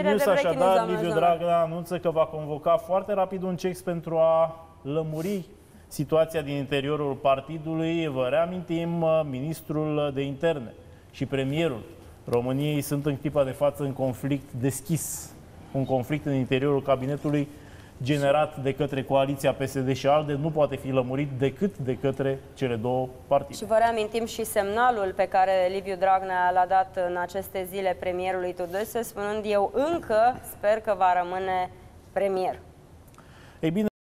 News, așadar, Liviu Dragnea anunță că va convoca foarte rapid un CEX pentru a lămuri situația din interiorul partidului. Vă reamintim, ministrul de interne și premierul României sunt în clipa de față în conflict deschis. Un conflict în interiorul cabinetului generat de către coaliția PSD și ALDE nu poate fi lămurit decât de către cele două partide. Și vă reamintim și semnalul pe care Liviu Dragnea l-a dat în aceste zile premierului Tudose, spunând: eu încă sper că va rămâne premier. Ei bine,